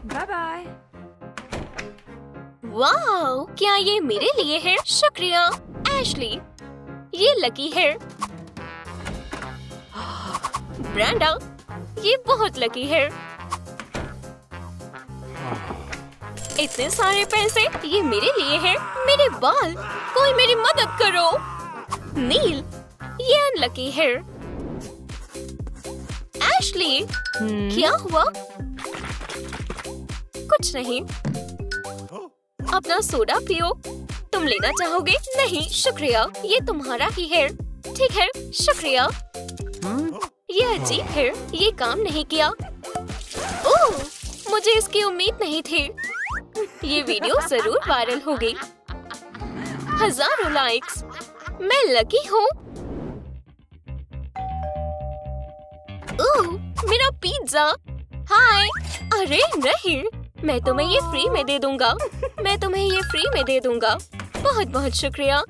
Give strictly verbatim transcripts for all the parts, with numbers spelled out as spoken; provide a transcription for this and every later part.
Bye bye. Wow, क्या ये मेरे लिए है? शुक्रिया एशली, ये लकी है। ब्रेंडा, ये बहुत लकी है। इतने सारे पैसे, ये मेरे लिए है। मेरे बाल, कोई मेरी मदद करो। नील, ये अनलकी है। एशली, क्या हुआ? कुछ नहीं। अपना सोडा पियो। तुम लेना चाहोगे? नहीं शुक्रिया, ये तुम्हारा ही है। ठीक है, शुक्रिया। ये अजीब है, ये काम नहीं किया। ओह, मुझे इसकी उम्मीद नहीं थी। ये वीडियो जरूर वायरल होगी। हजारों लाइक्स। मैं लकी हूँ। ओह, मेरा पिज्जा। हाय। अरे नहीं, मैं तुम्हें ये फ्री में दे दूंगा। मैं तुम्हें ये फ्री में दे दूंगा। बहुत बहुत शुक्रिया।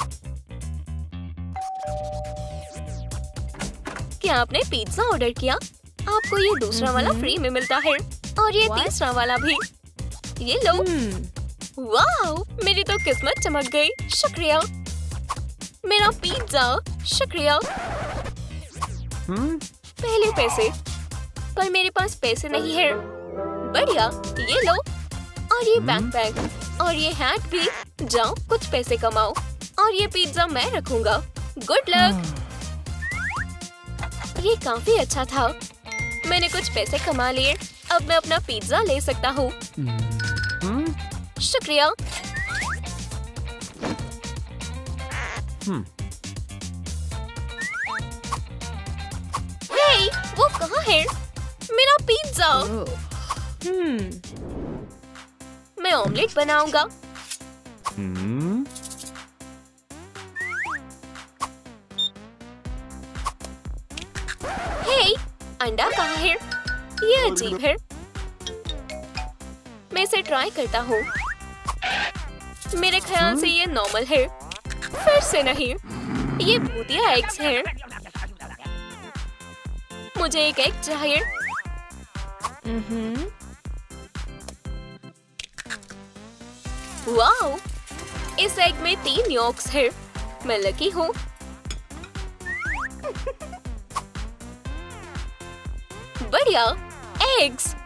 क्या आपने पिज्जा ऑर्डर किया? आपको ये दूसरा वाला फ्री में मिलता है और ये तीसरा वाला भी। ये लो। वाओ, मेरी तो किस्मत चमक गई। शुक्रिया। मेरा पिज्जा। शुक्रिया। पहले पैसे, पर मेरे पास पैसे नहीं है। बढ़िया, ये लो। और ये बैकपैक और ये हैट भी। जाओ, कुछ पैसे कमाओ और ये पिज्जा मैं रखूंगा। Good luck. ये काफी अच्छा था। मैंने कुछ पैसे कमा लिए। अब मैं अपना पिज्जा ले सकता हूँ। शुक्रिया। हे, वो कहाँ है? मेरा पिज्जा। मैं ऑमलेट बनाऊंगा। हे, अंडा कहाँ है? ये अजीब है। मैं इसे ट्राई करता हूँ। मेरे ख्याल से ये नॉर्मल है। फिर से नहीं, ये भूतिया एग्स है। मुझे एक एग चाहिए। वाओ, इस एग में तीन यॉक्स है। मैं लकी हूँ। बढ़िया, एग्स।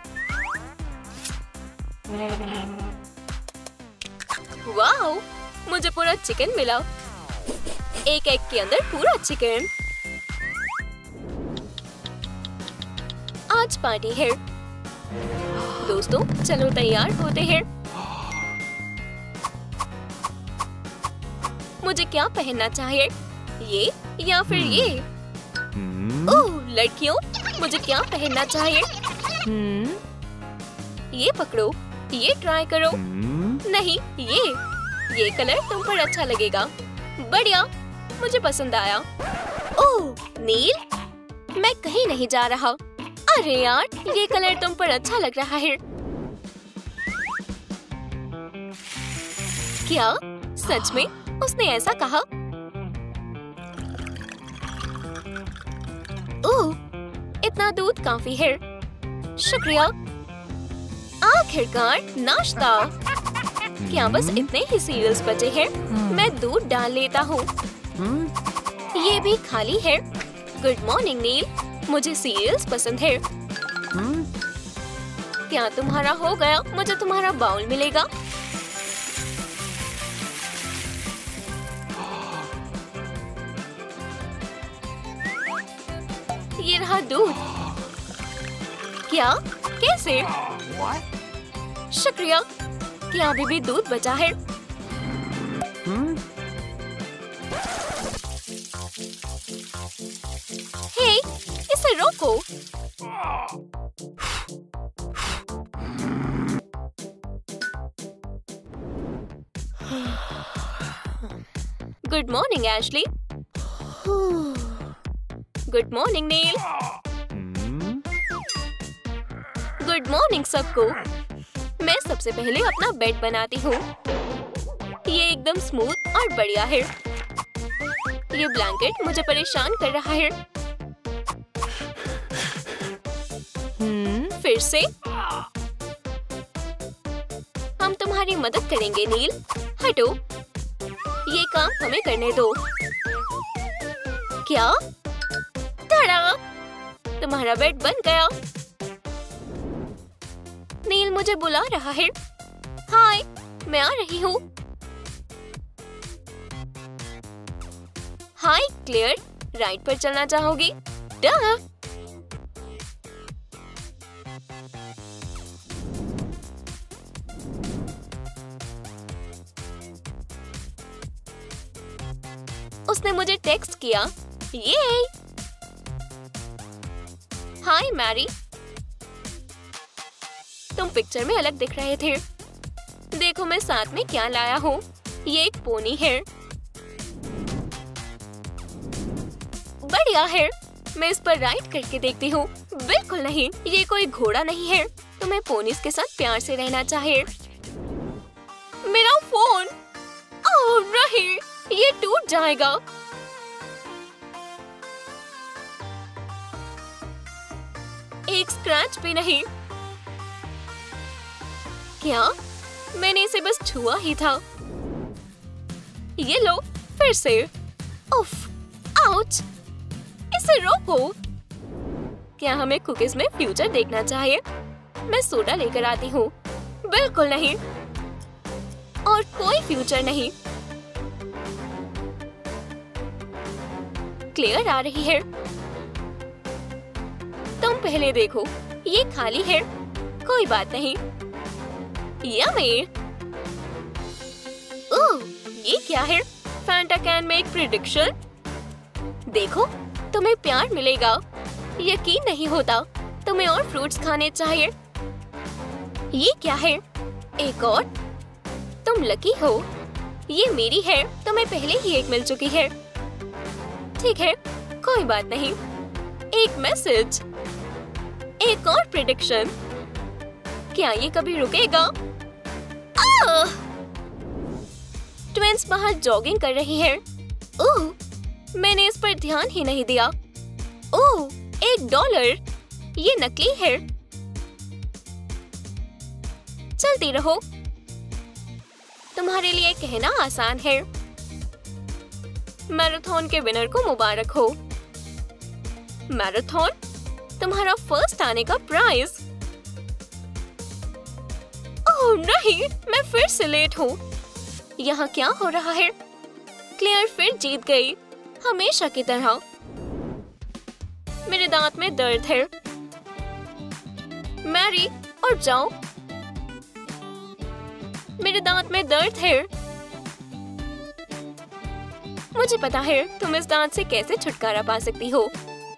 वाओ, मुझे पूरा चिकन मिला। एक एग के अंदर पूरा चिकन। आज पार्टी है। दोस्तों, चलो तैयार होते हैं। मुझे क्या पहनना चाहिए? ये या फिर ये? ओह, लड़कियों, मुझे क्या पहनना चाहिए? ये पकड़ो, ये ट्राई करो। नहीं, ये ये कलर तुम पर अच्छा लगेगा। बढ़िया, मुझे पसंद आया। ओह, नील, मैं कहीं नहीं जा रहा। अरे यार, ये कलर तुम पर अच्छा लग रहा है। क्या सच में उसने ऐसा कहा? ओह, इतना दूध काफी है। शुक्रिया। आखिरकार नाश्ता। क्या बस इतने ही सीरियल्स बचे हैं? मैं दूध डाल लेता हूँ। ये भी खाली है। गुड मॉर्निंग नील, मुझे सीरियल्स पसंद है। क्या तुम्हारा हो गया? मुझे तुम्हारा बाउल मिलेगा। ये रहा दूध। क्या? कैसे? शुक्रिया। क्या अभी भी दूध बचा है? हे, इसे रोको। Good morning Ashley. Good morning Neil. Good morning सबको। मैं सबसे पहले अपना बेड बनाती हूँ। ये एकदम स्मूथ और बढ़िया है। ये ब्लैंकेट मुझे परेशान कर रहा है। फिर से हम तुम्हारी मदद करेंगे नील। हटो, ये काम हमें करने दो। क्या? टाड़ा! तुम्हारा बेड बन गया। नील मुझे बुला रहा है। हाय, मैं आ रही हूँ। हाय क्लेयर, राइड पर चलना चाहोगी? डह! उसने मुझे टेक्स्ट किया। ये हाय मैरी, तुम पिक्चर में अलग दिख रहे थे। देखो मैं साथ में क्या लाया हूँ। ये एक पोनी है। बढ़िया है, मैं इस पर राइड करके देखती हूँ। बिल्कुल नहीं, ये कोई घोड़ा नहीं है। तुम्हें पोनीस के साथ प्यार से रहना चाहिए। मेरा फोन! ओह नहीं, ये टूट जाएगा। एक स्क्रैच भी नहीं। क्या? मैंने इसे बस छुआ ही था। ये लो, फिर से। उफ, आउच! इसे रोको। क्या हमें कुकीज में फ्यूचर देखना चाहिए? मैं सोडा लेकर आती हूँ। बिल्कुल नहीं, और कोई फ्यूचर नहीं। क्लेयर आ रही है। तुम पहले देखो, ये खाली है। कोई बात नहीं। यम्मी! ओह, ये क्या है? फैंटा कैन में एक प्रेडिक्शन। देखो, तुम्हें प्यार मिलेगा। यकीन नहीं होता। तुम्हें और फ्रूट्स खाने चाहिए। ये क्या है? एक और? तुम लकी हो। ये मेरी है। तुम्हें पहले ही एक मिल चुकी है। ठीक है, कोई बात नहीं। एक मैसेज, एक और प्रेडिक्शन। क्या ये कभी रुकेगा? आह! ट्विंस बाहर जॉगिंग कर रही है। ओह, मैंने इस पर ध्यान ही नहीं दिया। ओह, एक डॉलर। ये नकली है। चलती रहो। तुम्हारे लिए कहना आसान है। मैराथन के विनर को मुबारक हो। मैराथन? तुम्हारा फर्स्ट आने का प्राइज। ओह नहीं, मैं फिर से लेट हूँ। यहाँ क्या हो रहा है? क्लेयर फिर जीत गई, हमेशा की तरह। मेरे दांत में दर्द है। मैरी, और जाओ। मेरे दांत में दर्द है। मुझे पता है तुम इस दांत से कैसे छुटकारा पा सकती हो।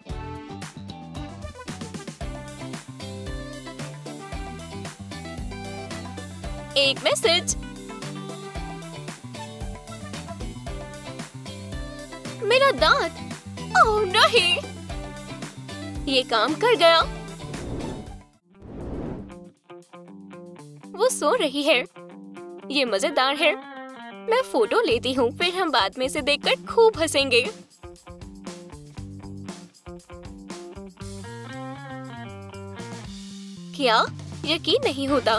एक मैसेज। मेरा दांत। ओह नहीं, ये काम कर गया। वो सो रही है। ये मजेदार है। मैं फोटो लेती हूँ, फिर हम बाद में इसे देखकर खूब हंसेंगे। क्या? यकीन नहीं होता।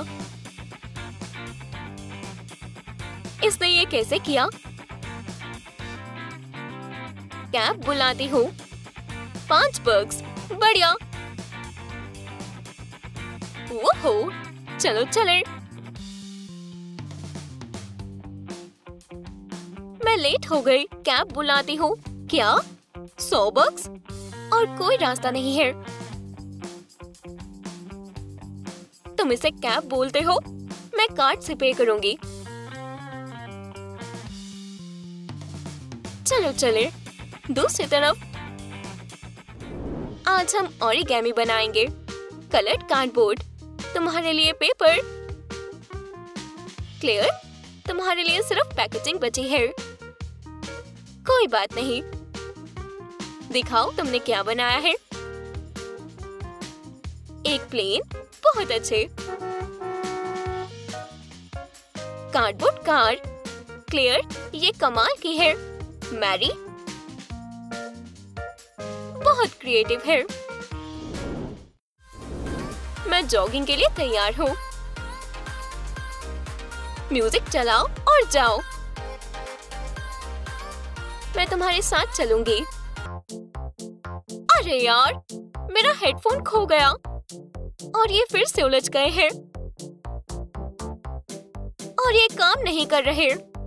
इसने ये कैसे किया? कैब बुलाती हूँ। पांच बग्स, बढ़िया। ओहो, चलो चले। मैं लेट हो गई। कैब बुलाती हूँ। क्या? सौ बग्स? और कोई रास्ता नहीं है। तुम इसे कैब बोलते हो? मैं कार्ड से पे करूंगी। चलो चले दूसरी तरफ। आज हम ओरिगेमी बनाएंगे। कलर्ड कार्डबोर्ड, तुम्हारे लिए पेपर। क्लियर, तुम्हारे लिए सिर्फ पैकेजिंग बची है। कोई बात नहीं। दिखाओ तुमने क्या बनाया है। एक प्लेन, बहुत अच्छे। Cardboard car. क्लियर, ये कमाल की है। मैरी, बहुत क्रिएटिव है। मैं जॉगिंग के लिए तैयार हूँ। म्यूजिक चलाओ और जाओ। मैं तुम्हारे साथ चलूंगी। अरे यार, मेरा हेडफोन खो गया और ये फिर से उलझ गए हैं और ये काम नहीं कर रहे।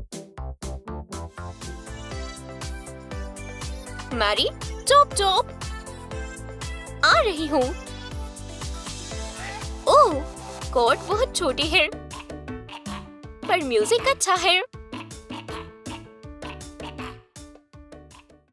मैरी, चुप चुप, आ रही हूँ। ओह, कोट बहुत छोटी है पर म्यूजिक अच्छा है।